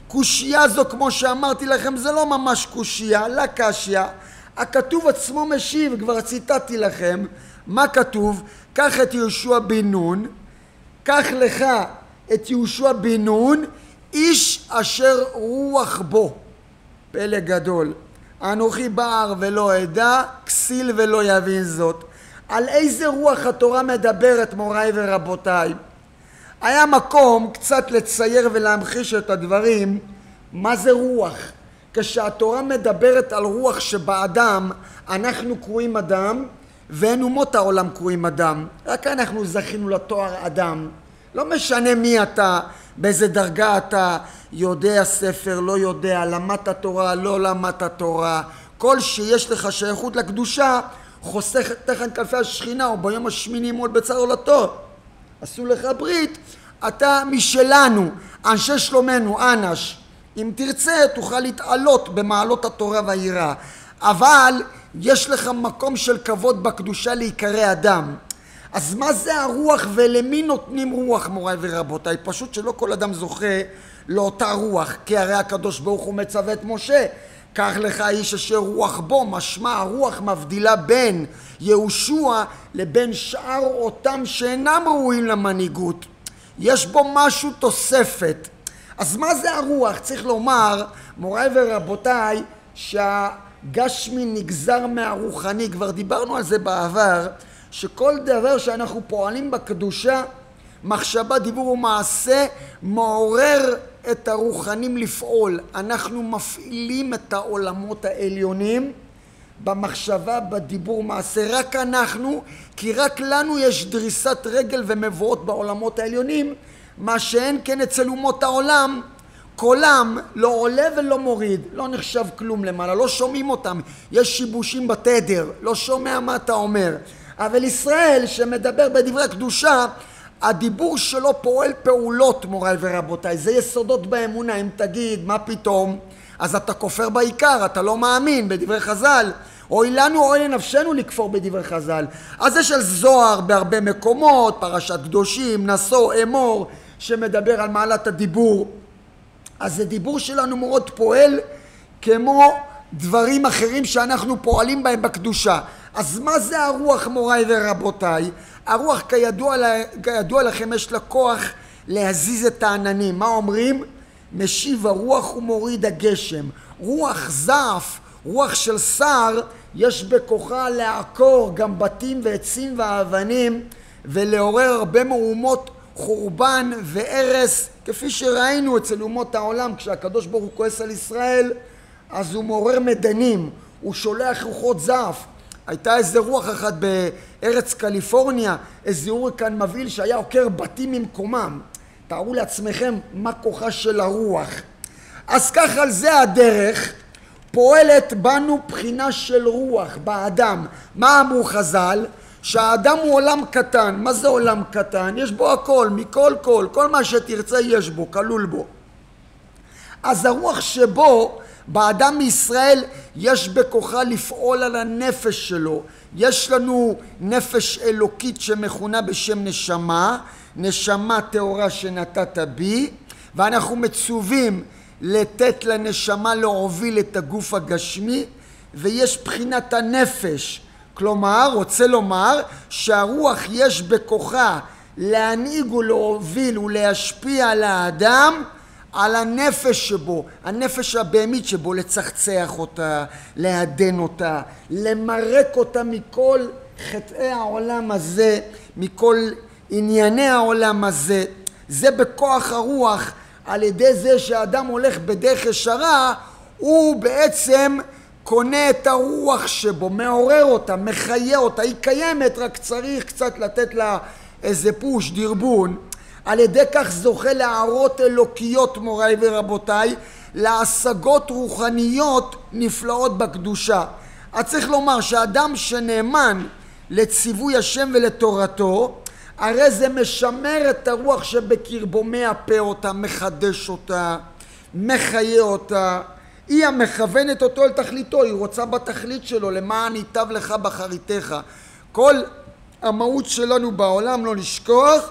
קושייה זו, כמו שאמרתי לכם, זה לא ממש קושייה, לא קשיא. הכתוב עצמו משיב, כבר ציטטתי לכם. מה כתוב? קח את יהושע בן נון, קח לך את יהושע בן נון, איש אשר רוח בו. פלא גדול. אנוכי בער ולא אדע, כסיל ולא יבין זאת. על איזה רוח התורה מדברת, מוריי ורבותיי? היה מקום קצת לצייר ולהמחיש את הדברים. מה זה רוח? כשהתורה מדברת על רוח שבאדם, אנחנו קרואים אדם, ואין אומות העולם קרואים אדם. רק אנחנו זכינו לתואר אדם. לא משנה מי אתה, באיזה דרגה אתה, יודע ספר, לא יודע, למדת תורה, לא למדת תורה. כל שיש לך שייכות לקדושה, חוסך תחת כנפי השכינה, או ביום השמיני מול בצר עולתו. עשו לך ברית, אתה משלנו, אנשי שלומנו, אנש. אם תרצה, תוכל להתעלות במעלות התורה והיראה. אבל יש לך מקום של כבוד בקדושה להיקרא אדם. אז מה זה הרוח ולמי נותנים רוח, מוריי ורבותיי? פשוט שלא כל אדם זוכה לאותה רוח, כי הרי הקדוש ברוך הוא מצווה את משה, קח לך איש אשר רוח בו. משמע הרוח מבדילה בין יהושע לבין שאר אותם שאינם ראויים למנהיגות. יש בו משהו תוספת. אז מה זה הרוח? צריך לומר, מוריי ורבותיי, שהגשמי נגזר מהרוחני. כבר דיברנו על זה בעבר, שכל דבר שאנחנו פועלים בקדושה, מחשבה, דיבור ומעשה, מעורר את הרוחנים לפעול. אנחנו מפעילים את העולמות העליונים במחשבה, בדיבור, מעשה. רק אנחנו, כי רק לנו יש דריסת רגל ומבואות בעולמות העליונים, מה שאין כן אצל אומות העולם. קולם לא עולה ולא מוריד, לא נחשב כלום למעלה, לא שומעים אותם, יש שיבושים בתדר, לא שומע מה אתה אומר. אבל ישראל שמדבר בדברי קדושה, הדיבור שלו פועל פעולות, מוריי ורבותיי. זה יסודות באמונה. אם תגיד מה פתאום, אז אתה כופר בעיקר, אתה לא מאמין בדברי חז"ל. אוי לנו אוי לנפשנו לכפור בדברי חז"ל. אז יש על זוהר בהרבה מקומות, פרשת קדושים, נשוא, אמור, שמדבר על מעלת הדיבור. אז הדיבור שלנו מאוד פועל כמו דברים אחרים שאנחנו פועלים בהם בקדושה. אז מה זה הרוח, מוריי ורבותיי? הרוח, כידוע לכם, יש לה כוח להזיז את העננים. מה אומרים? משיב הרוח ומוריד הגשם. רוח זעף, רוח של שר, יש בכוחה לעקור גם בתים ועצים ואבנים, ולעורר הרבה מהומות חורבן והרס, כפי שראינו אצל אומות העולם. כשהקדוש ברוך הוא כועס על ישראל, אז הוא מעורר מדנים, הוא שולח רוחות זעף. הייתה איזה רוח אחת בארץ קליפורניה, איזה הוריקן מבהיל שהיה עוקר בתים ממקומם. תארו לעצמכם מה כוחה של הרוח. אז ככה על זה הדרך פועלת בנו בחינה של רוח באדם. מה אמרו חז"ל? שהאדם הוא עולם קטן. מה זה עולם קטן? יש בו הכל, מכל כל מה שתרצה יש בו, כלול בו. אז הרוח שבו באדם מישראל יש בכוחה לפעול על הנפש שלו. יש לנו נפש אלוקית שמכונה בשם נשמה, נשמה טהורה שנתת בי, ואנחנו מצווים לתת לנשמה להוביל את הגוף הגשמי, ויש בחינת הנפש. כלומר, רוצה לומר שהרוח יש בכוחה להנהיג ולהוביל ולהשפיע על האדם, על הנפש שבו, הנפש הבהמית שבו, לצחצח אותה, להדן אותה, למרק אותה מכל חטאי העולם הזה, מכל ענייני העולם הזה. זה בכוח הרוח. על ידי זה שהאדם הולך בדרך ישרה, הוא בעצם קונה את הרוח שבו, מעורר אותה, מחיה אותה. היא קיימת, רק צריך קצת לתת לה איזה פוש, דרבון. על ידי כך זוכה להערות אלוקיות, מוריי ורבותיי, להשגות רוחניות נפלאות בקדושה. אז צריך לומר שאדם שנאמן לציווי השם ולתורתו, הרי זה משמר את הרוח שבקרבו, מאפה אותה, מחדש אותה, מחיה אותה. היא המכוונת אותו אל תכליתו, היא רוצה בתכלית שלו, למען ייטב לך בחריתך. כל המהות שלנו בעולם, לא לשכוח,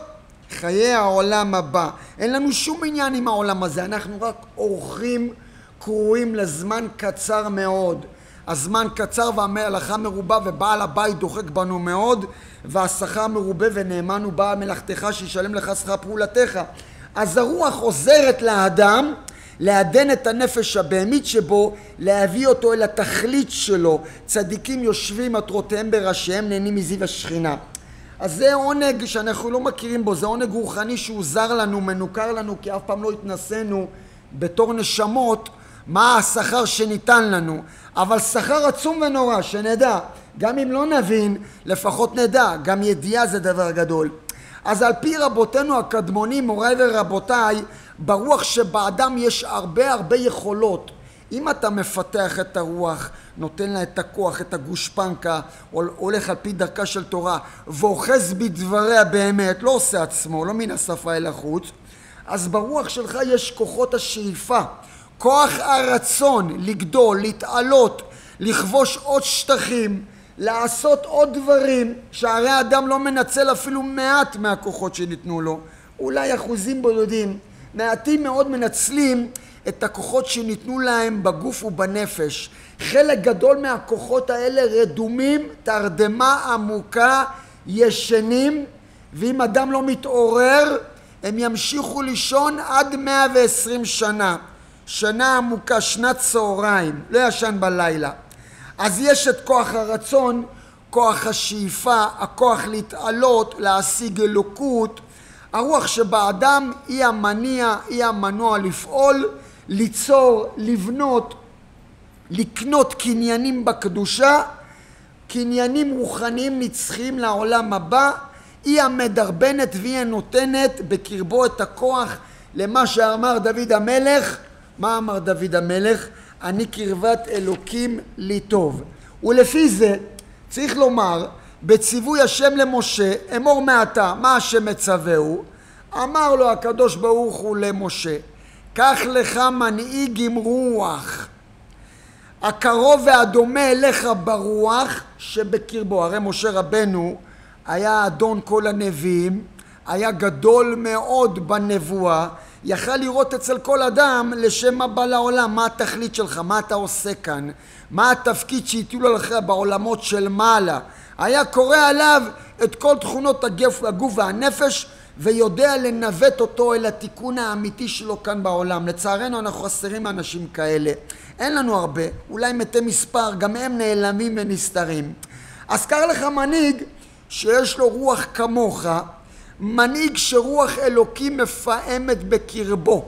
חיי העולם הבא. אין לנו שום עניין עם העולם הזה, אנחנו רק אורחים קרואים לזמן קצר מאוד. הזמן קצר והמלאכה מרובה ובעל הבית דוחק בנו מאוד, והשכר מרובה ונאמן הוא בעל מלאכתך שישלם לך שכר פעולתך. אז הרוח עוזרת לאדם לעדן את הנפש הבהמית שבו, להביא אותו אל התכלית שלו. צדיקים יושבים מטרותיהם בראשיהם, נהנים מזיו השכינה. אז זה עונג שאנחנו לא מכירים בו, זה עונג רוחני שהוא זר לנו, מנוכר לנו, כי אף פעם לא התנסינו בתור נשמות מה השכר שניתן לנו. אבל שכר עצום ונורא, שנדע, גם אם לא נבין, לפחות נדע, גם ידיעה זה דבר גדול. אז על פי רבותינו הקדמונים, מוריי ורבותיי, ברוח שבאדם יש הרבה יכולות. אם אתה מפתח את הרוח, נותן לה את הכוח, את הגושפנקה, הולך על פי דרכה של תורה, ואוחז בדבריה באמת, לא עושה עצמו, לא מן השפה אל החוץ, אז ברוח שלך יש כוחות השאיפה, כוח הרצון לגדול, להתעלות, לכבוש עוד שטחים, לעשות עוד דברים, שהרי האדם לא מנצל אפילו מעט מהכוחות שניתנו לו, אולי אחוזים בודדים, מעטים מאוד מנצלים את הכוחות שניתנו להם בגוף ובנפש. חלק גדול מהכוחות האלה רדומים, תרדמה עמוקה, ישנים, ואם אדם לא מתעורר, הם ימשיכו לישון עד 120 שנה. שנה עמוקה, שנת צהריים, לא ישן בלילה. אז יש את כוח הרצון, כוח השאיפה, הכוח להתעלות, להשיג אלוקות. הרוח שבאדם היא המניע, היא המנוע לפעול, ליצור, לבנות, לקנות קניינים בקדושה, קניינים רוחניים נצחיים לעולם הבא. היא המדרבנת והיא הנותנת בקרבו את הכוח למה שאמר דוד המלך. מה אמר דוד המלך? אני קרבת אלוקים לי טוב. ולפי זה צריך לומר, בציווי השם למשה, אמור מעתה, מה השם מצווהו? אמר לו הקדוש ברוך הוא למשה, קח לך מנהיג עם רוח, הקרוב והדומה אליך ברוח שבקרבו. הרי משה רבנו היה אדון כל הנביאים, היה גדול מאוד בנבואה, יכל לראות אצל כל אדם לשם מה בא לעולם, מה התכלית שלך, מה אתה עושה כאן, מה התפקיד שהטילו לך בעולמות של מעלה. היה קורא עליו את כל תכונות הגוף והנפש, ויודע לנווט אותו אל התיקון האמיתי שלו כאן בעולם. לצערנו אנחנו חסרים אנשים כאלה. אין לנו הרבה, אולי מתי מספר, גם הם נעלמים ונסתרים. אז קח לך מנהיג שיש לו רוח כמוך, מנהיג שרוח אלוקים מפעמת בקרבו.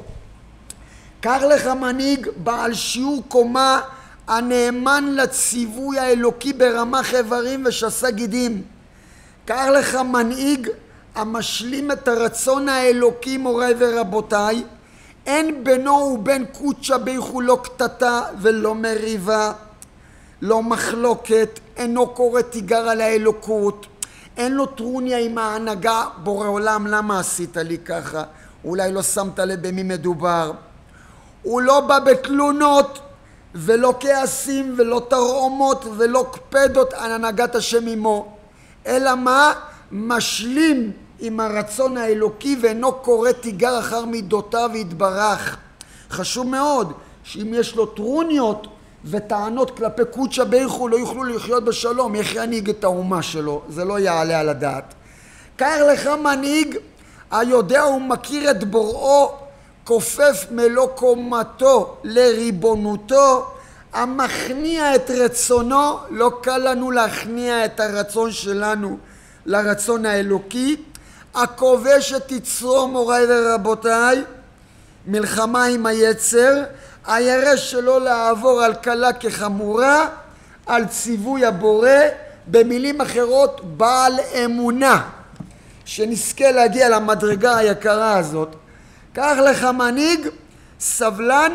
קח לך מנהיג בעל שיעור קומה, הנאמן לציווי האלוקי ברמ"ח איברים ושס"ה גידים. קח לך מנהיג המשלים את הרצון האלוקי, מוריי ורבותיי. אין בינו ובין קודשא בריחו לא קטטה ולא מריבה, לא מחלוקת, אינו קורא תיגר על האלוקות, אין לו טרוניה עם ההנהגה, בורא עולם למה עשית לי ככה, אולי לא שמת לב במי מדובר. הוא לא בא בתלונות ולא כעסים ולא תרעומות ולא קפדות על הנהגת השם עמו, אלא מה? משלים עם הרצון האלוקי ואינו קורא תיגר אחר מידותיו ויתברך. חשוב מאוד שאם יש לו טרוניות וטענות כלפי קודשא בריחו לא יוכלו לחיות בשלום, איך ינהיג את האומה שלו? זה לא יעלה על הדעת. קח לך מנהיג היודע ומכיר את בוראו, כופף מלוא קומתו לריבונותו, המכניע את רצונו. לא קל לנו להכניע את הרצון שלנו לרצון האלוקי. הכובש את יצרו, מוריי ורבותיי, מלחמה עם היצר, הירא שלא לעבור על קלה כחמורה, על ציווי הבורא. במילים אחרות, בעל אמונה, שנזכה להגיע למדרגה היקרה הזאת. קח לך מנהיג סבלן,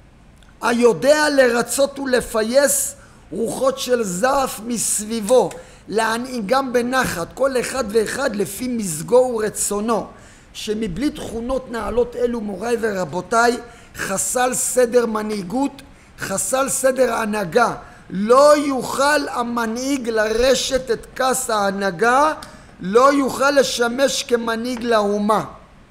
היודע לרצות ולפייס רוחות של זעף מסביבו, להנהיגם בנחת, כל אחד ואחד לפי מזגו ורצונו, שמבלי תכונות נעלות אלו, מוריי ורבותיי, חסל סדר מנהיגות, חסל סדר הנהגה. לא יוכל המנהיג לרשת את כס ההנהגה לא יוכל לשמש כמנהיג לאומה.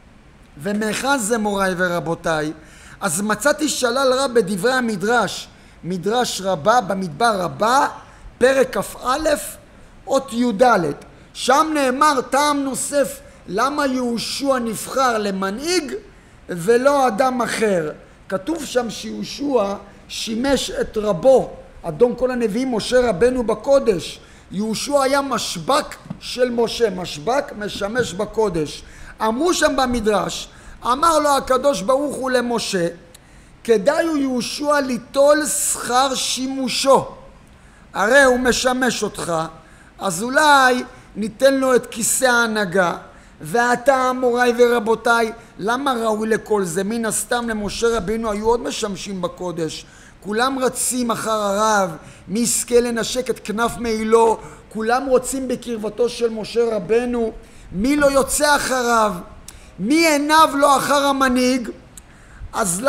ומאחד זה מוריי ורבותיי? אז מצאתי שלל רב בדברי המדרש, מדרש רבה במדבר רבה, פרק כ"א, אות י"ד. שם נאמר טעם נוסף למה יהושע נבחר למנהיג ולא אדם אחר. כתוב שם שיהושע שימש את רבו, אדון כל הנביאים, משה רבנו בקודש. יהושע היה משבק של משה, משבק משמש בקודש. אמרו שם במדרש, אמר לו הקדוש ברוך הוא למשה, כדאי הוא יהושע ליטול שכר שימושו, הרי הוא משמש אותך, אז אולי ניתן לו את כיסא ההנהגה. ואתה מוריי ורבותיי, למה ראוי לכל זה? מן הסתם למשה רבינו היו עוד משמשים בקודש, כולם רצים אחר הרב, מי יזכה לנשק את כנף מעילו, כולם רוצים בקרבתו של משה רבנו, מי לא יוצא אחריו? מי עיניו לא אחר המנהיג? אז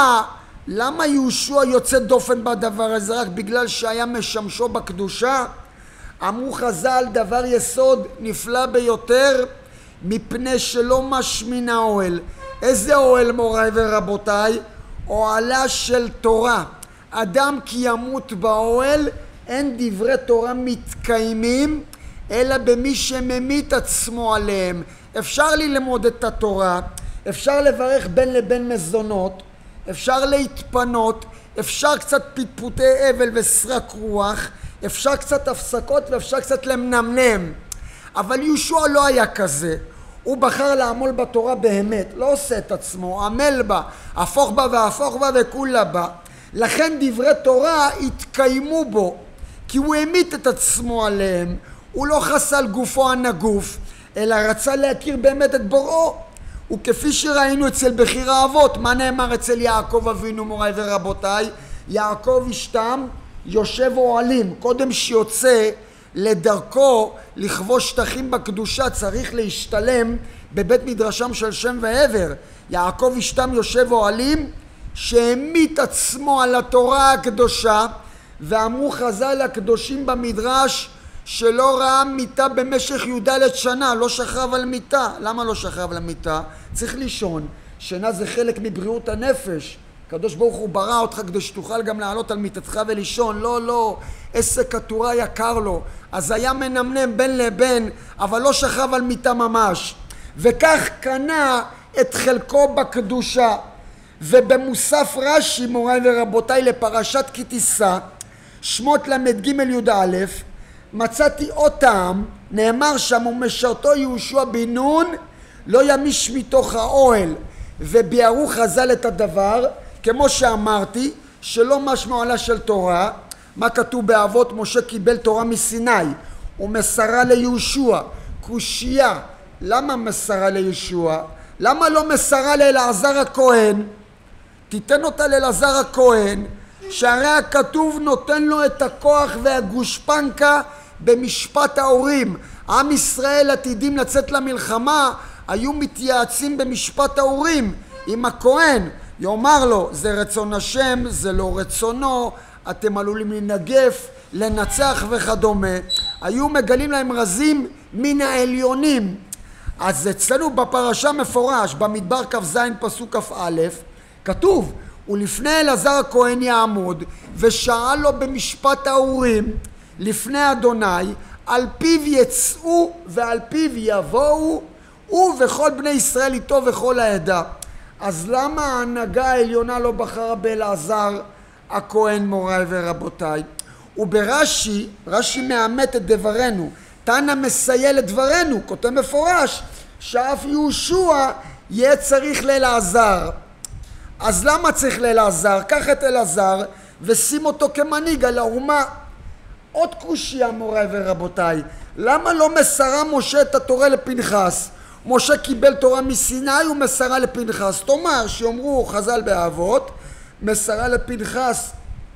למה יהושע יוצא דופן בדבר הזה? רק בגלל שהיה משמשו בקדושה? אמרו חז"ל דבר יסוד נפלא ביותר, מפני שלא מש מן האוהל. איזה אוהל מוריי ורבותיי? אוהלה של תורה. אדם כי ימות באוהל, אין דברי תורה מתקיימים אלא במי שממית עצמו עליהם. אפשר ללמוד את התורה, אפשר לברך בין לבין מזונות, אפשר להתפנות, אפשר קצת פטפוטי אבל וסרק רוח, אפשר קצת הפסקות ואפשר קצת למנמנם. אבל יהושע לא היה כזה. הוא בחר לעמול בתורה באמת, לא עושה את עצמו, עמל בה, הפוך בה והפוך בה וכולה בה. לכן דברי תורה התקיימו בו, כי הוא המית את עצמו עליהם. הוא לא חסל גופו הנגוף, אלא רצה להכיר באמת את בוראו. וכפי שראינו אצל בחיר האבות, מה נאמר אצל יעקב אבינו מוריי ורבותיי? יעקב אשתם יושב אוהלים, קודם שיוצא לדרכו לכבוש שטחים בקדושה צריך להשתלם בבית מדרשם של שם ועבר. יעקב אשתם יושב אוהלים שהמית עצמו על התורה הקדושה, ואמרו חז"ל הקדושים במדרש שלא ראה מיטה במשך י"ד שנה, לא שכב על מיטה. למה לא שכב על מיטה? צריך לישון, שינה זה חלק מבריאות הנפש. הקדוש ברוך הוא ברא אותך כדי שתוכל גם לעלות על מיטתך ולישון. לא, עסק התורה יקר לו, אז היה מנמנם בין לבין, אבל לא שכב על מיטה ממש. וכך קנה את חלקו בקדושה. ובמוסף רש"י מוריי ורבותיי לפרשת כי תישא, שמות ל"ג י"א, מצאתי עוד טעם, נאמר שם ומשרתו יהושע בן נון לא ימיש מתוך האוהל. וביארו חז"ל את הדבר, כמו שאמרתי, שלא מש מעלה של תורה. מה כתוב באבות? משה קיבל תורה מסיני ומסרה ליהושע. קושייה, למה מסרה ליהושע? למה לא מסרה לאלעזר הכהן? תיתן אותה לאלעזר הכהן, שהרי הכתוב נותן לו את הכוח והגושפנקה במשפט ההורים. עם ישראל עתידים לצאת למלחמה, היו מתייעצים במשפט ההורים עם הכהן, יאמר לו זה רצון השם, זה לא רצונו, אתם עלולים לנגף, לנצח וכדומה. היו מגלים להם רזים מן העליונים. אז אצלנו בפרשה מפורש במדבר כ"ז פסוק כ"א כתוב ולפני אלעזר הכהן יעמוד ושאל לו במשפט האורים לפני אדוני, על פיו יצאו ועל פיו יבואו הוא וכל בני ישראל איתו וכל העדה. אז למה ההנהגה העליונה לא בחרה באלעזר הכהן מוריי ורבותיי? וברש"י, רש"י מאמת את דברנו, תנא מסייע לדברנו, כותב מפורש שאף יהושע יהיה צריך לאלעזר. אז למה צריך לאלעזר? קח את אלעזר ושים אותו כמנהיג על האומה. עוד קושיה מוריי ורבותיי, למה לא מסרה משה את התורה לפנחס? משה קיבל תורה מסיני ומסרה לפנחס. תאמר שיאמרו חז"ל באבות, מסרה לפנחס,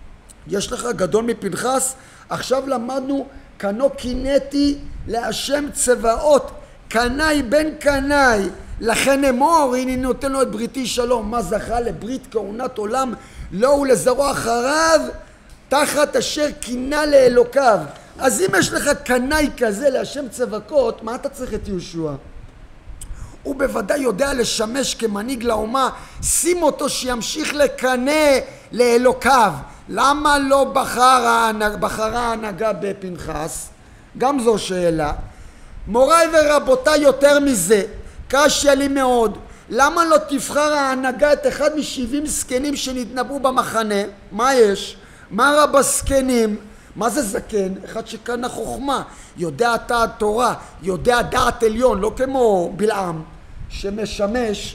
יש לך גדול מפנחס? עכשיו למדנו קנו קינאתי להשם צבאות, קנאי בן קנאי, לכן אמור הנה נותן לו את בריתי שלום. מה זכה לברית כהונת עולם? לא ולזרוע אחריו תחת אשר קינה לאלוקיו. אז אם יש לך קנאי כזה להשם צבקות, מה אתה צריך את יהושע? הוא בוודאי יודע לשמש כמנהיג לאומה, שים אותו שימשיך לקנא לאלוקיו. למה לא בחרה ההנהגה בפנחס? גם זו שאלה. מוריי ורבותיי, יותר מזה, קשה לי מאוד. למה לא תבחר ההנהגה את אחד מ70 זקנים שנתנבאו במחנה? מה יש? מה רע בזקנים? מה זה זקן? אחד שקנה חוכמה, יודע אתה התורה, יודע דעת עליון, לא כמו בלעם שמשמש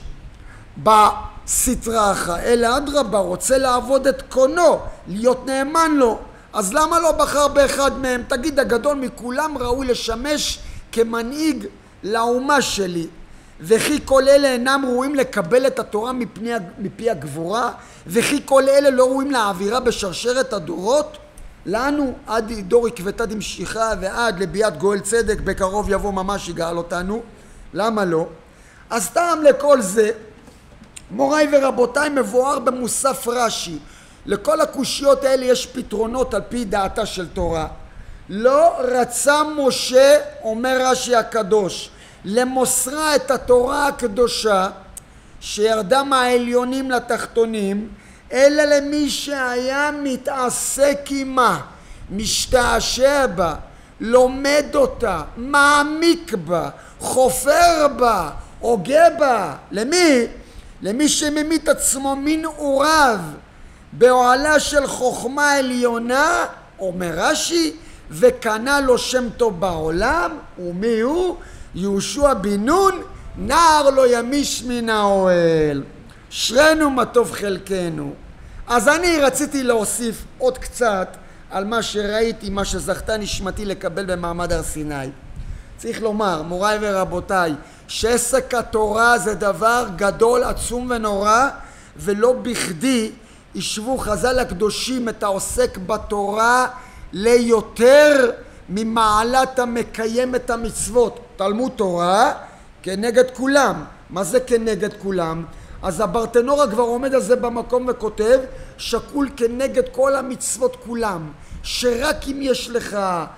בסטרה אחת, אלא אדרבה, רוצה לעבוד את קונו, להיות נאמן לו. אז למה לא בחר באחד מהם? תגיד, הגדול מכולם ראוי לשמש כמנהיג לאומה שלי. וכי כל אלה אינם ראויים לקבל את התורה מפי הגבורה, וכי כל אלה לא ראויים להעבירה בשרשרת הדורות. לנו עד דור עקבתא דמשיחא ועד לביאת גואל צדק בקרוב יבוא ממש יגאל אותנו. למה לא? אז טעם לכל זה, מוריי ורבותיי, מבואר במוסף רש"י. לכל הקושיות האלה יש פתרונות על פי דעתה של תורה. לא רצה משה, אומר רש"י הקדוש, למוסרה את התורה הקדושה שירדה מהעליונים לתחתונים, אלא למי שהיה מתעסק עמה, משתעשע בה, לומד אותה, מעמיק בה, חופר בה, הוגה בה. למי? למי שממית עצמו מנעוריו באוהלה של חוכמה עליונה, אומר רש"י, וקנה לו שם טוב בעולם. ומי הוא? יהושע בן נון, נער לא ימיש מן האוהל. אשרינו מה טוב חלקנו. אז אני רציתי להוסיף עוד קצת על מה שראיתי, מה שזכתה נשמתי לקבל במעמד הר סיני. צריך לומר, מוריי ורבותיי, שעסק התורה זה דבר גדול, עצום ונורא, ולא בכדי ישבו חז"ל הקדושים את העוסק בתורה ליותר ממעלת המקיים את המצוות. תלמוד תורה כנגד כולם. מה זה כנגד כולם? אז הברטנורה כבר עומד על זה במקום וכותב, שקול כנגד כל המצוות כולם, שרק אם יש לך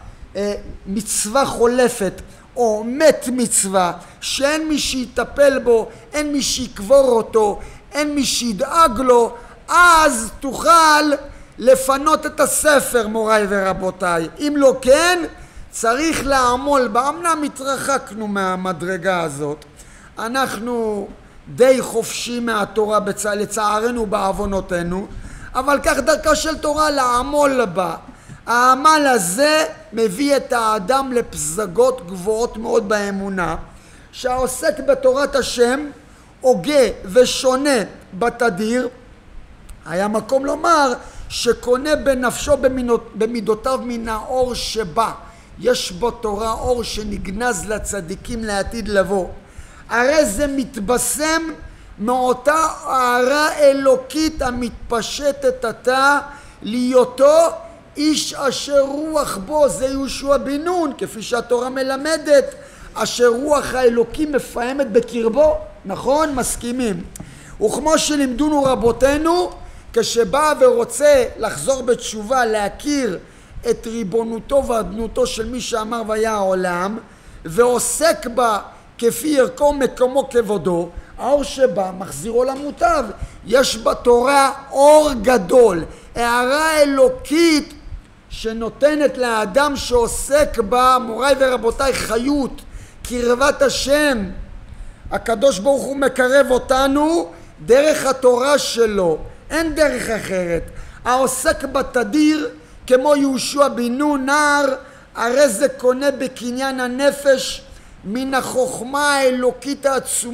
מצווה חולפת או מת מצווה שאין מי שיטפל בו, אין מי שיקבור אותו, אין מי שידאג לו, אז תוכל לפנות את הספר, מוריי ורבותיי. אם לא כן, צריך לעמול בה. אמנם התרחקנו מהמדרגה הזאת, אנחנו די חופשי מהתורה לצערנו בעוונותינו, אבל כך דרכה של תורה, לעמול בה. העמל הזה מביא את האדם לפסגות גבוהות מאוד באמונה. שהעוסק בתורת השם הוגה ושונה בתדיר, היה מקום לומר שקונה בנפשו במידותיו מן האור שבא. יש בו תורה אור שנגנז לצדיקים לעתיד לבוא. הרי זה מתבשם מאותה הערה אלוקית המתפשטת עתה להיותו איש אשר רוח בו. זה יהושע בן נון, כפי שהתורה מלמדת, אשר רוח האלוקים מפעמת בקרבו. נכון? מסכימים. וכמו שלימדונו רבותינו, כשבא ורוצה לחזור בתשובה, להכיר את ריבונותו ואדנותו של מי שאמר והיה העולם, ועוסק בה כפי ערכו מקומו כבודו, האור שבא מחזירו למוטב. יש בתורה אור גדול, הערה אלוקית שנותנת לאדם שעוסק בה, מוריי ורבותיי, חיות, קרבת השם. הקדוש ברוך הוא מקרב אותנו דרך התורה שלו, אין דרך אחרת. העוסק בתדיר כמו יהושע בן נון נער, הרי זה קונה בקניין הנפש מן החוכמה האלוקית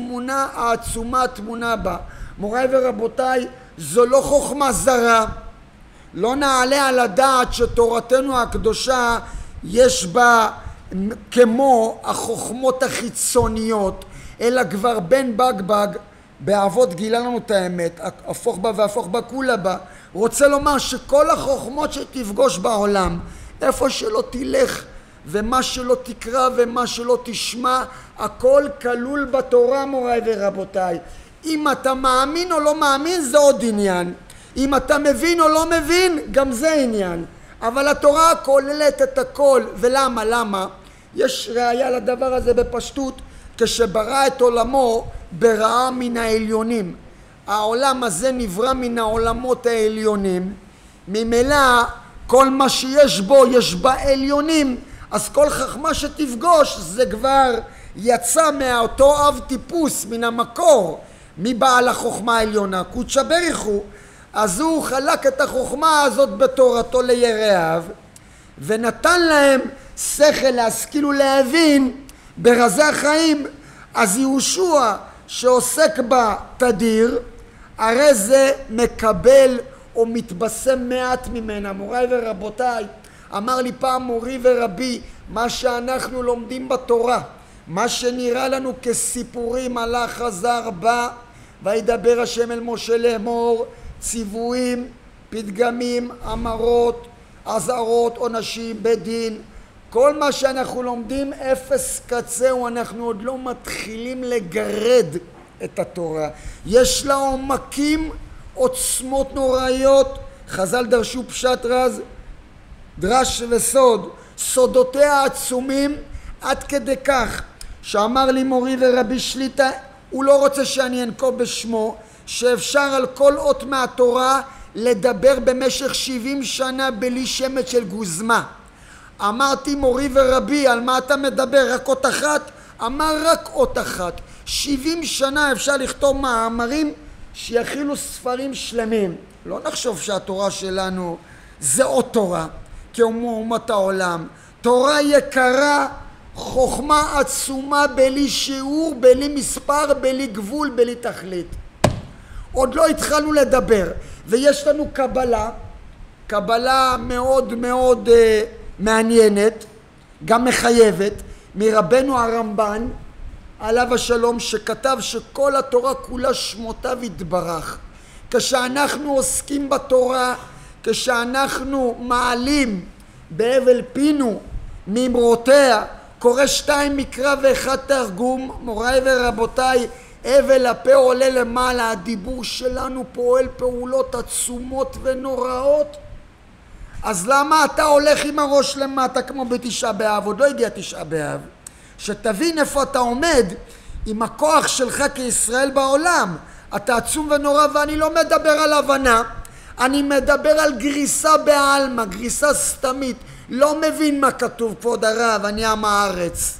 העצומה הטמונה בה. מוריי ורבותיי, זו לא חוכמה זרה. לא נעלה על הדעת שתורתנו הקדושה יש בה כמו החוכמות החיצוניות, אלא כבר בן בגבג באבות גילה לנו את האמת, הפוך בה והפוך בה כולה בה. רוצה לומר שכל החוכמות שתפגוש בעולם, איפה שלא תלך ומה שלא תקרא ומה שלא תשמע, הכל כלול בתורה, מוריי ורבותיי. אם אתה מאמין או לא מאמין זה עוד עניין, אם אתה מבין או לא מבין גם זה עניין, אבל התורה כוללת את הכל. ולמה? למה? יש ראיה לדבר הזה בפשטות. כשברא את עולמו בראה מן העליונים, העולם הזה נברא מן העולמות העליונים, ממילא כל מה שיש בו יש בה עליונים, אז כל חכמה שתפגוש זה כבר יצא מאותו אב טיפוס, מן המקור. מי בעל החוכמה העליונה? קודשא בריך הוא. אז הוא חלק את החוכמה הזאת בתורתו ליראיו ונתן להם שכל להשכיל ולהבין ברזי החיים. אז יהושע שעוסק בה תדיר, הרי זה מקבל או מתבשם מעט ממנה. מוריי ורבותיי, אמר לי פעם מורי ורבי, מה שאנחנו לומדים בתורה, מה שנראה לנו כסיפורים, הלך חזר בא וידבר השם אל משה לאמור, ציוויים, פתגמים, אמרות, אזהרות, עונשים, בית דין, כל מה שאנחנו לומדים אפס קצהו, אנחנו עוד לא מתחילים לגרד את התורה. יש לה עומקים, עוצמות נוראיות. חז"ל דרשו פשט רז, דרש וסוד, סודותיה עצומים, עד כדי כך שאמר לי מורי ורבי שליטה, הוא לא רוצה שאני אנקוב בשמו, שאפשר על כל אות מהתורה לדבר במשך 70 שנה בלי שמץ של גוזמה. אמרתי מורי ורבי, על מה אתה מדבר? רק אות אחת? אמר רק אות אחת. 70 שנה אפשר לכתוב מאמרים שיכילו ספרים שלמים. לא נחשוב שהתורה שלנו זה עוד תורה כמו אומת העולם. תורה יקרה, חוכמה עצומה בלי שיעור, בלי מספר, בלי גבול, בלי תכלית. עוד לא התחלנו לדבר. ויש לנו קבלה מאוד מאוד מעניינת, גם מחייבת, מרבנו הרמב"ן עליו השלום, שכתב שכל התורה כולה שמותיו יתברך. כשאנחנו עוסקים בתורה, כשאנחנו מעלים בהבל פינו מאמרותיה, קורא 2 מקרא ו1 תרגום, מוריי ורבותיי, הבל הפה עולה למעלה, הדיבור שלנו פועל פעולות עצומות ונוראות. אז למה אתה הולך עם הראש למטה כמו בתשעה באב? עוד לא הגיע תשעה באב. שתבין איפה אתה עומד עם הכוח שלך כישראל בעולם. אתה עצום ונורא, ואני לא מדבר על הבנה, אני מדבר על גריסה בעלמא, גריסה סתמית. לא מבין מה כתוב, כבוד הרב, אני עם הארץ.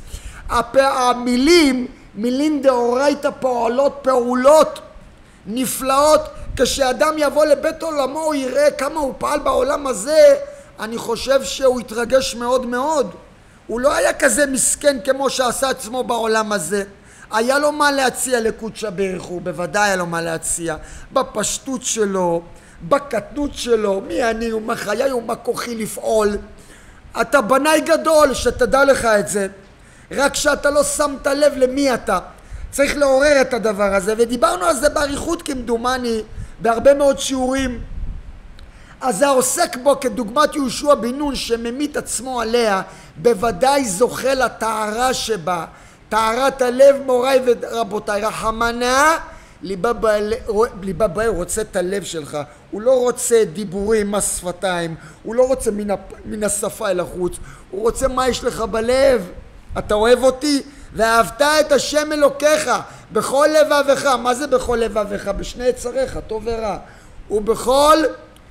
המילים, מילים דאורייתא פועלות פעולות נפלאות. כשאדם יבוא לבית עולמו הוא יראה כמה הוא פעל בעולם הזה, אני חושב שהוא יתרגש מאוד מאוד. הוא לא היה כזה מסכן כמו שעשה עצמו בעולם הזה. היה לו מה להציע לקודשא בריך הוא, בוודאי היה לו מה להציע. בפשטות שלו, בקטנות שלו, מי אני ומה חיי ומה כוחי לפעול. אתה בנאי גדול, שתדע לך את זה. רק שאתה לא שמת לב למי אתה. צריך לעורר את הדבר הזה, ודיברנו על זה באריכות כמדומני, בהרבה מאוד שיעורים. אז העוסק בו כדוגמת יהושע בן נון שממית עצמו עליה, בוודאי זוכה לטהרה שבה, טהרת הלב. מוריי ורבותיי, רחמנא ליבא בעיר, רוצה את הלב שלך. הוא לא רוצה דיבורים מהשפתיים, הוא לא רוצה מן השפה אל החוץ, הוא רוצה מה יש לך בלב. אתה אוהב אותי? ואהבת את השם אלוקיך בכל לבבך. מה זה בכל לבבך? בשני יצריך, טוב ורע. ובכל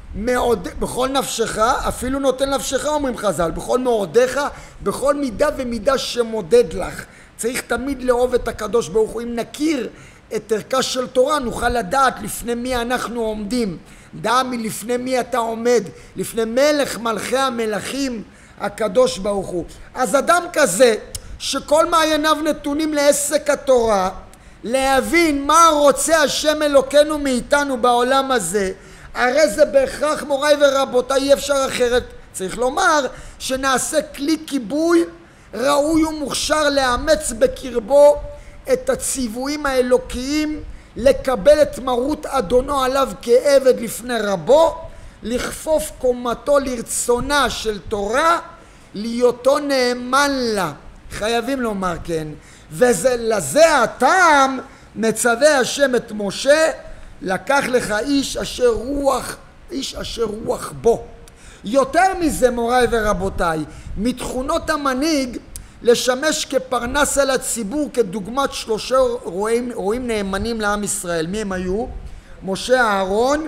נפשך, אפילו נותן נפשך, אומרים חז"ל, בכל מאודיך, בכל מידה ומידה שמודד לך. צריך תמיד לאהוב את הקדוש ברוך הוא. אם נכיר את ערכה של תורה, נוכל לדעת לפני מי אנחנו עומדים. דע מלפני מי אתה עומד, לפני מלך מלכי המלכים הקדוש ברוך הוא. אז אדם כזה שכל מעייניו נתונים לעסק התורה, להבין מה רוצה השם אלוקינו מאיתנו בעולם הזה, הרי זה בהכרח, מוריי ורבותיי, אי אפשר אחרת. צריך לומר שנעשה כלי כיבוי ראוי ומוכשר לאמץ בקרבו את הציוויים האלוקיים, לקבל את מרות אדונו עליו כעבד לפני רבו, לכפוף קומתו לרצונה של תורה, להיותו נאמן לה. חייבים לומר כן. ולזה הטעם מצווה השם את משה, לקח לך איש אשר רוח בו. יותר מזה, מוריי ורבותיי, מתכונות המנהיג לשמש כפרנס על הציבור, כדוגמת 3 רועים נאמנים לעם ישראל. מי הם היו? משה, אהרון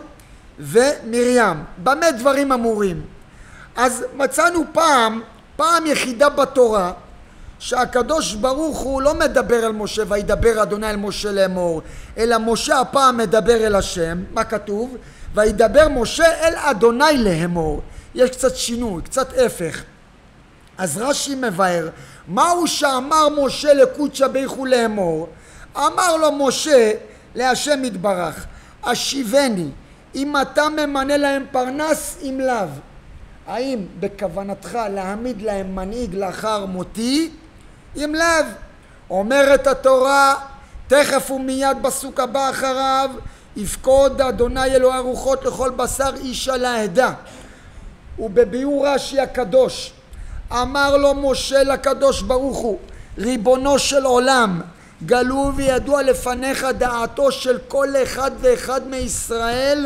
ומרים. במה דברים אמורים? אז מצאנו פעם יחידה בתורה שהקדוש ברוך הוא לא מדבר אל משה וידבר אדוני אל משה לאמור, אלא משה הפעם מדבר אל השם. מה כתוב? וידבר משה אל אדוני לאמור. יש קצת שינוי, קצת הפך. אז רש"י מבאר, מהו שאמר משה לקודשא בריחו לאמור? אמר לו משה להשם יתברך, השיבני אם אתה ממנה להם פרנס אם לאו. האם בכוונתך להעמיד להם מנהיג לאחר מותי? אם לאו. אומרת התורה, תכף ומיד פסוק הבא אחריו, יפקוד אדוני אלוהי הרוחות לכל בשר איש על העדה. ובביאור רש"י הקדוש, אמר לו משה לקדוש ברוך הוא, ריבונו של עולם, גלו וידוע לפניך דעתו של כל אחד ואחד מישראל,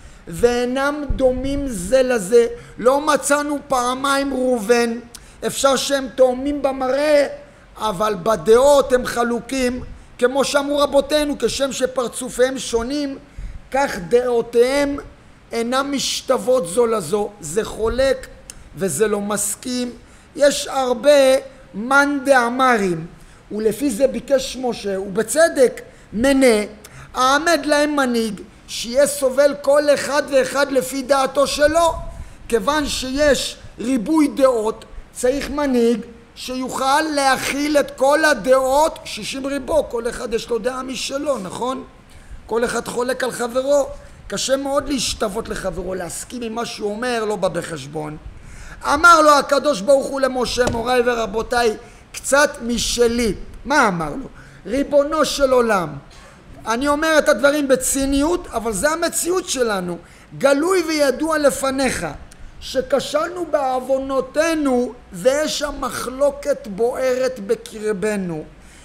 ואינם דומים זה לזה. לא מצאנו פעמיים ראובן, אפשר שהם תאומים במראה, אבל בדעות הם חלוקים, כמו שאמרו רבותינו, כשם שפרצופיהם שונים, כך דעותיהם אינם משתוות זו לזו. זה חולק וזה לא מסכים. יש הרבה מאן דאמרים, ולפי זה ביקש משה, ובצדק מנה, העמד להם מנהיג, שיהיה סובל כל אחד ואחד לפי דעתו שלו. כיוון שיש ריבוי דעות, צריך מנהיג שיוכל להכיל את כל הדעות. 60 ריבו, כל אחד יש לו דעה משלו, נכון? כל אחד חולק על חברו, קשה מאוד להשתוות לחברו, להסכים עם מה שהוא אומר, לא בא בחשבון. אמר לו הקדוש ברוך הוא למשה, מוריי ורבותיי, קצת משלי. מה אמר לו? ריבונו של עולם, אני אומר את הדברים בציניות, אבל זה המציאות שלנו. גלוי וידוע לפניך שכשלנו בעוונותינו, ויש המחלוקת בוערת בקרבנו.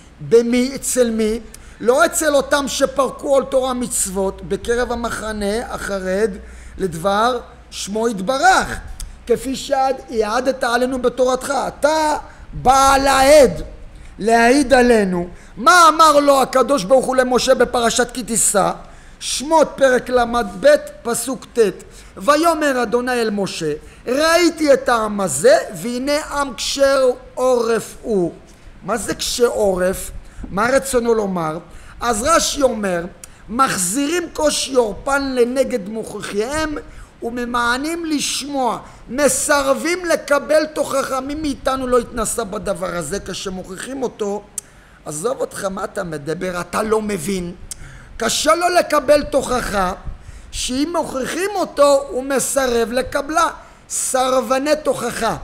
אצל מי? לא אצל אותם שפרקו על תורה מצוות בקרב המחנה החרד לדבר שמו יתברך, כפי שהעדת עלינו בתורתך. אתה בא להעיד עלינו. מה אמר לו הקדוש ברוך הוא למשה בפרשת כי תישא? שמות פרק ל"ב פסוק ט', ויאמר אדוני אל משה, ראיתי את העם הזה והנה עם קשר עורף הוא. מה זה קשר עורף? מה רצונו לומר? אז רש"י אומר, מחזירים קושי עורפן לנגד מוכיחיהם וממענים לשמוע, מסרבים לקבל תוכחה. מי מאיתנו לא התנסה בדבר הזה? כשמוכיחים אותו, עזוב אותך, מה אתה מדבר? אתה לא מבין. קשה לו לקבל תוכחה, שאם מוכיחים אותו הוא מסרב לקבלה. סרבני תוכחה.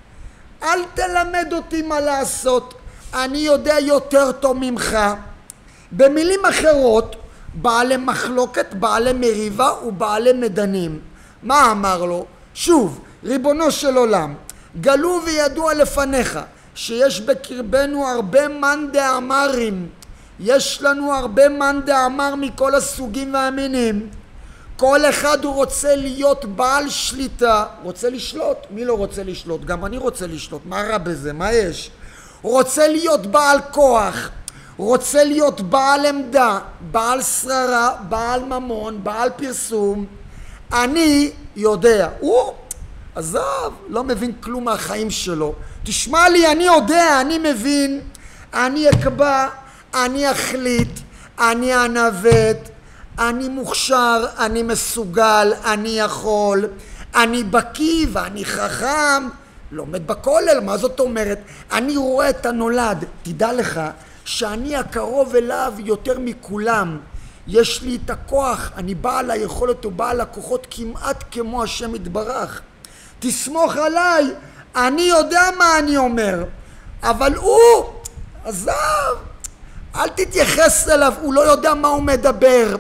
אל תלמד אותי מה לעשות, אני יודע יותר טוב ממך. במילים אחרות, בעלי מחלוקת, בעלי מריבה ובעלי מדנים. מה אמר לו? שוב, ריבונו של עולם, גלו וידוע לפניך שיש בקרבנו הרבה מאן דאמרים. יש לנו הרבה מאן דאמר מכל הסוגים והמינים. כל אחד הוא רוצה להיות בעל שליטה, רוצה לשלוט. מי לא רוצה לשלוט? גם אני רוצה לשלוט. מה רע בזה? מה יש? רוצה להיות בעל כוח, רוצה להיות בעל עמדה, בעל שררה, בעל ממון, בעל פרסום. אני יודע, הוא עזב, לא מבין כלום מהחיים שלו. תשמע לי, אני יודע, אני מבין, אני אקבע, אני אחליט, אני אנווט, אני מוכשר, אני מסוגל, אני יכול, אני בקיא ואני חכם, לומד בכולל. מה זאת אומרת? אני רואה את הנולד. תדע לך שאני הקרוב אליו יותר מכולם. יש לי את הכוח, אני בעל היכולת ובעל הכוחות כמעט כמו השם יתברך. תסמוך עליי, אני יודע מה אני אומר. אבל הוא, עזב, אל תתייחס אליו, הוא לא יודע מה הוא מדבר.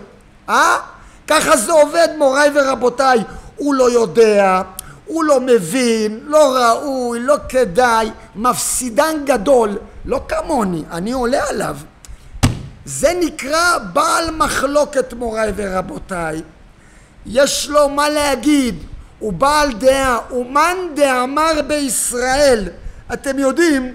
ככה זה עובד, מוריי ורבותיי. הוא לא יודע, הוא לא מבין, לא ראוי, לא כדאי, מפסידן גדול, לא כמוני, אני עולה עליו. זה נקרא בעל מחלוקת, מוריי ורבותיי. יש לו מה להגיד, הוא בעל דעה, אומן דאמר בישראל. אתם יודעים,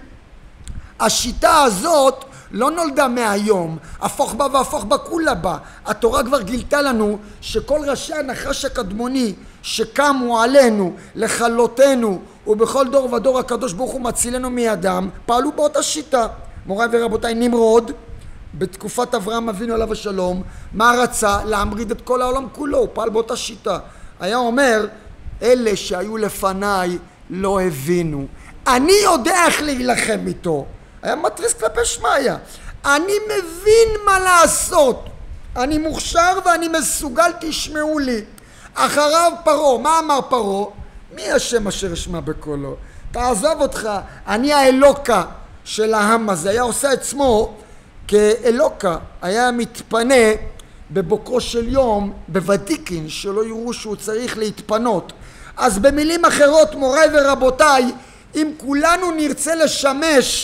השיטה הזאת לא נולדה מהיום, הפוך בה והפוך בה כולה בה. התורה כבר גילתה לנו שכל ראשי הנחש הקדמוני שקמו עלינו לכלותנו, ובכל דור ודור הקדוש ברוך הוא מצילנו מידם, פעלו באותה שיטה. מוריי ורבותיי, נמרוד בתקופת אברהם אבינו עליו השלום, מה רצה? להמריד את כל העולם כולו. הוא פעל באותה שיטה. היה אומר, אלה שהיו לפניי לא הבינו, אני יודע איך להילחם איתו. היה מטריס כלפי שמיא. אני מבין מה לעשות, אני מוכשר ואני מסוגל, תשמעו לי. אחריו פרעה, מה אמר פרעה? מי השם אשר אשמע בקולו? תעזוב אותך, אני האלוקה של העם הזה. היה עושה עצמו כאלוקה, היה מתפנה בבוקרו של יום בוותיקין, שלא יראו שהוא צריך להתפנות. אז במילים אחרות, מוריי ורבותיי, אם כולנו נרצה לשמש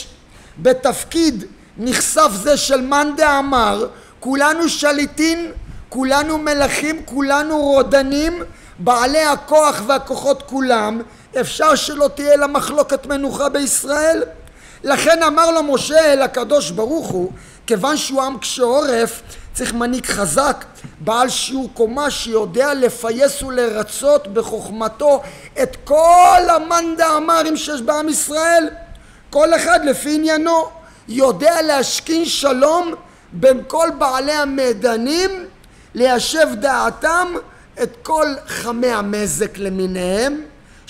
בתפקיד נכסף זה של מאן דאמר, כולנו שליטים, כולנו מלכים, כולנו רודנים, בעלי הכוח והכוחות כולם, אפשר שלא תהיה לה מחלוקת מנוחה בישראל. לכן אמר לו משה אל הקדוש ברוך הוא, כיוון שהוא עם קשה עורף, צריך מנהיג חזק, בעל שיעור קומה, שיודע לפייס ולרצות בחוכמתו את כל המאן דאמרים שיש בעם ישראל, כל אחד לפי עניינו, יודע להשכין שלום בין כל בעלי המדנים, ליישב דעתם את כל חמי המזק למיניהם,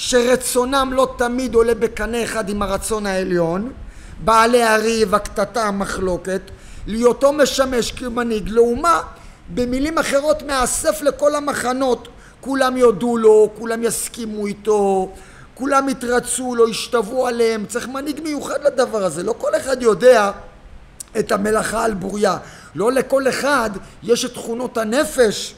שרצונם לא תמיד עולה בקנה אחד עם הרצון העליון, בעלי הריב, הקטטה, המחלוקת, להיותו משמש כמנהיג לאומה. במילים אחרות, מאסף לכל המחנות, כולם יודו לו, כולם יסכימו איתו, כולם יתרצו לו, ישתוו עליהם. צריך מנהיג מיוחד לדבר הזה. לא כל אחד יודע את המלאכה על בוריה, לא לכל אחד יש את תכונות הנפש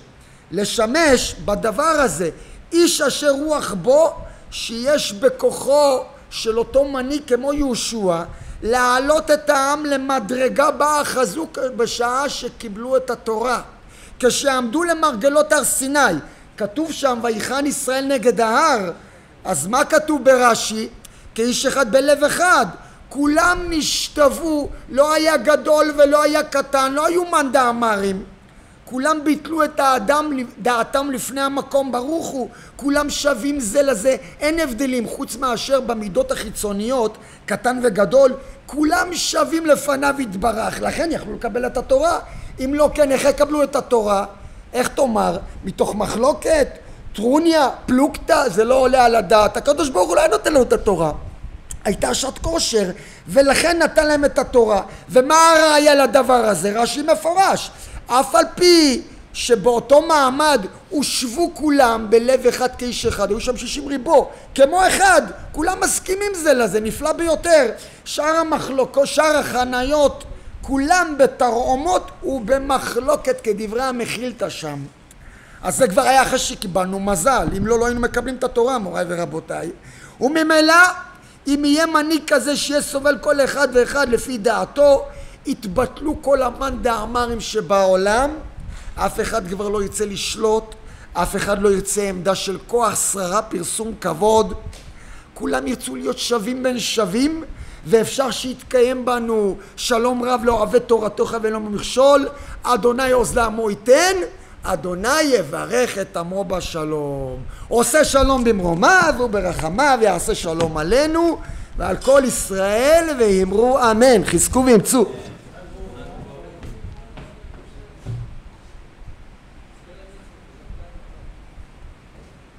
לשמש בדבר הזה. איש אשר רוח בו, שיש בכוחו של אותו מנהיג כמו יהושע להעלות את העם למדרגה בה אחזו בשעה שקיבלו את התורה, כשעמדו למרגלות הר סיני. כתוב שם ויחן ישראל נגד ההר. אז מה כתוב ברש"י? כאיש אחד בלב אחד, כולם נשתוו, לא היה גדול ולא היה קטן, לא היו מאן דאמרים, כולם ביטלו את דעתם לפני המקום ברוך הוא, כולם שווים זה לזה, אין הבדלים חוץ מאשר במידות החיצוניות, קטן וגדול, כולם שווים לפניו יתברך. לכן יכלו לקבל את התורה. אם לא כן, איך יקבלו את התורה? איך תאמר? מתוך מחלוקת? טרוניה? פלוגתא? זה לא עולה על הדעת. הקדוש ברוך הוא לא נותן לנו את התורה, הייתה שעת כושר, ולכן נתן להם את התורה. ומה הראיה לדבר הזה? רש"י מפורש, אף על פי שבאותו מעמד הושבו כולם בלב אחד כאיש אחד, היו שם 60 ריבו כמו אחד, כולם מסכימים זה לזה, נפלא ביותר. שאר המחלוקות, שאר החניות, כולם בתרעומות ובמחלוקת כדברי המחילתא שם. אז זה כבר היה אחרי שקיבלנו מזל, אם לא, לא היינו מקבלים את התורה, מוריי ורבותיי. וממילא אם יהיה מנהיג כזה שיהיה סובל כל אחד ואחד לפי דעתו, יתבטלו כל המאן דאמרים שבעולם, אף אחד כבר לא ירצה לשלוט, אף אחד לא ירצה עמדה של כוח, שררה, פרסום, כבוד. כולם ירצו להיות שווים בין שווים, ואפשר שיתקיים בנו שלום רב לא אוהב תורתך ולא מכשול, אדוני עוז לעמו ייתן, אדוני יברך את עמו בשלום. עושה שלום במרומיו וברחמיו יעשה שלום עלינו ועל כל ישראל, ואמרו אמן. חזקו ואמצו.